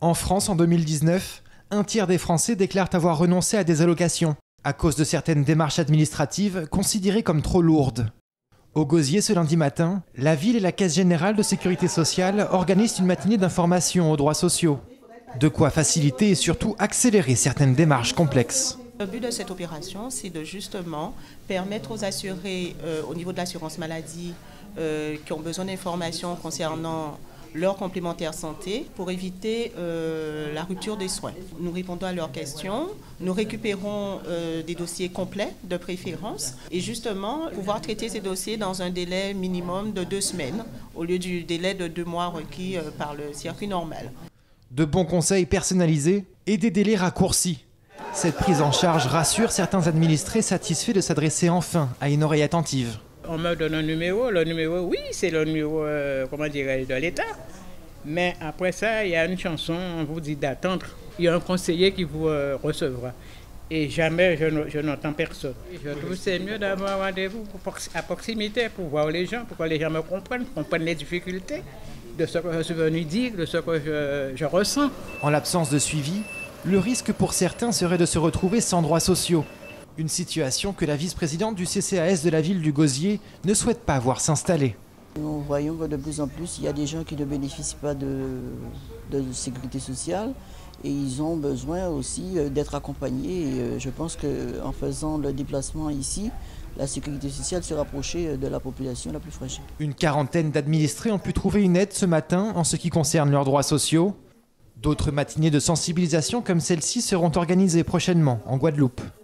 En France, en 2019, un tiers des Français déclarent avoir renoncé à des allocations, à cause de certaines démarches administratives considérées comme trop lourdes. Au Gosier, ce lundi matin, la ville et la Caisse générale de sécurité sociale organisent une matinée d'information aux droits sociaux. De quoi faciliter et surtout accélérer certaines démarches complexes. Le but de cette opération, c'est de justement permettre aux assurés au niveau de l'assurance maladie qui ont besoin d'informations concernant leur complémentaire santé pour éviter la rupture des soins. Nous répondons à leurs questions, nous récupérons des dossiers complets de préférence et justement pouvoir traiter ces dossiers dans un délai minimum de 2 semaines au lieu du délai de 2 mois requis par le circuit normal. De bons conseils personnalisés et des délais raccourcis. Cette prise en charge rassure certains administrés satisfaits de s'adresser enfin à une oreille attentive. On me donne un numéro, oui, c'est le numéro de l'État. Mais après ça, il y a une chanson, on vous dit d'attendre. Il y a un conseiller qui vous recevra. Et jamais je n'entends personne. Je trouve que c'est mieux d'avoir un rendez-vous à proximité pour voir les gens, pour que les gens me comprennent les difficultés de ce que je suis venu dire, de ce que je ressens. En l'absence de suivi, le risque pour certains serait de se retrouver sans droits sociaux. Une situation que la vice-présidente du CCAS de la ville du Gosier ne souhaite pas voir s'installer. Nous voyons que de plus en plus, il y a des gens qui ne bénéficient pas de sécurité sociale et ils ont besoin aussi d'être accompagnés. Et je pense qu'en faisant le déplacement ici, la sécurité sociale se rapprochait de la population la plus fragile. Une quarantaine d'administrés ont pu trouver une aide ce matin en ce qui concerne leurs droits sociaux. D'autres matinées de sensibilisation comme celle-ci seront organisées prochainement en Guadeloupe.